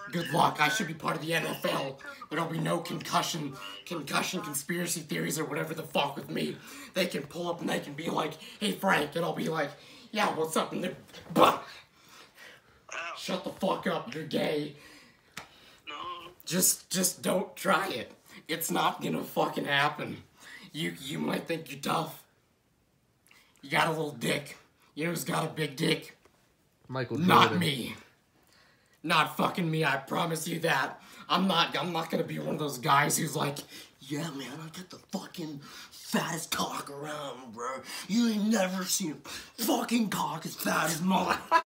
Good luck. I should be part of the NFL. There'll be no concussion conspiracy theories or whatever the fuck with me. They can pull up and they can be like, hey Frank, and I'll be like, yeah, what's up? And they're, bah! Shut the fuck up, you're gay. Just don't try it. It's not gonna fucking happen. You might think you're tough. You got a little dick. You know who's got a big dick? Michael Jordan. Not me. Not fucking me, I promise you that. I'm not gonna be one of those guys who's like, yeah man, I got the fucking fattest cock around, bro. You ain't never seen a fucking cock as fat as mine.